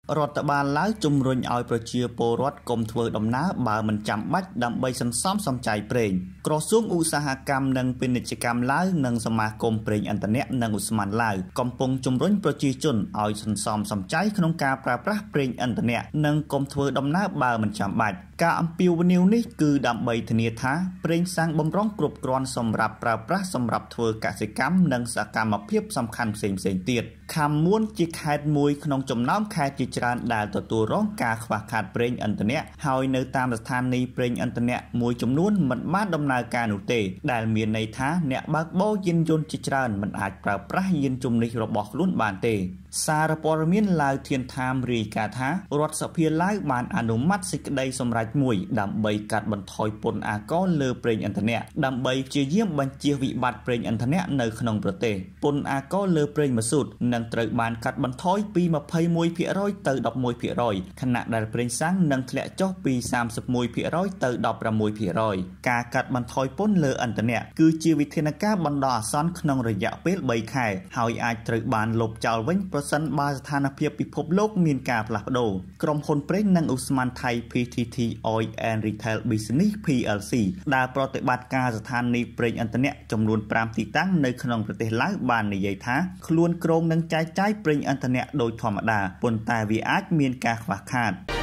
រដ្ឋបាលឡើយជំរុញឲ្យប្រជាពលរដ្ឋកុំធ្វើដំណើរបើមិនចាំបាច់ដើម្បីសន្សំសំចៃប្រេងក្រសួងឧស្សាហកម្មនិងពាណិជ្ជកម្មឡើយនិងសមាគមប្រេងឥន្ធនៈនិងឧស្ម័នឡើយកំពុងជំរុញប្រជាជនឲ្យសន្សំសំចៃក្នុងការប្រើប្រាស់ប្រេងឥន្ធនៈនិងកុំធ្វើដំណើរបើមិនចាំបាច់ការអំពាវនាវនេះគឺដើម្បីធានាថាប្រេងសាំងបំរុងគ្រប់គ្រាន់សម្រាប់ប្រើប្រាស់សម្រាប់ធ្វើកសិកម្មនិងសកម្មភាពសំខាន់ផ្សេងៗទៀតខំមួនជាខេត្តមួយក្នុងចំណោមខេត្តជាច្រើនដែលទទួលរងការខ្វះខាតប្រេងឥន្ធនៈហើយនៅតាមស្ថានីយ៍ប្រេងឥន្ធនៈមួយចំនួនមិនបានដំណើរការនោះទេដែលមានន័យថាអ្នកបើកបរយានយន្តជាច្រើនមិនអាចប្រើប្រាស់យានជំនិះរបស់ខ្លួនបានទេសារព័ត៌មានឡាវធានថាមរាយការណ៍ថារដ្ឋសភាឡាវបានអនុម័តសេចក្តីសម្រេចមួយដើម្បីកាត់បន្ថយពន្ធអាករលើប្រេងឥន្ធនៈដើម្បីព្យាយាមបញ្ជៀសវិបត្តិប្រេងឥន្ធនៈនៅក្នុងប្រទេសពន្ធអាករលើប្រេងម៉ាស៊ូតនឹងត្រូវបានកាត់បន្ថយពី 21% ទៅ 11% ខណៈដែលប្រេងសាំងនឹងធ្លាក់ចុះពី 31% ទៅ 16% ការកាត់បន្ថយពន្ធលើឥន្ធនៈគឺជាវិធានការបណ្ដោះអាសន្នក្នុងរយៈពេល3ខែហើយអាចត្រូវបានលុបចោលវិញប្រសិនបើស្ថានភាពពិភពលោកមានការផ្លាស់ប្ដូរក្រុមហ៊ុនប្រេងនិងឧស្ម័នថៃ PTT Oil and Retail Business PLC ដែលប្រតិបត្តិការស្ថានីយ៍ប្រេងឥន្ធនៈចំនួន5ទីតាំងនៅក្នុងប្រទេសឡាវបាននិយាយថាខ្លួនគ្រោងនឹងចែកចាយប្រេងឥន្ធនៈដោយធម្មតាប៉ុន្តែវាអាចមានការខ្វះខាត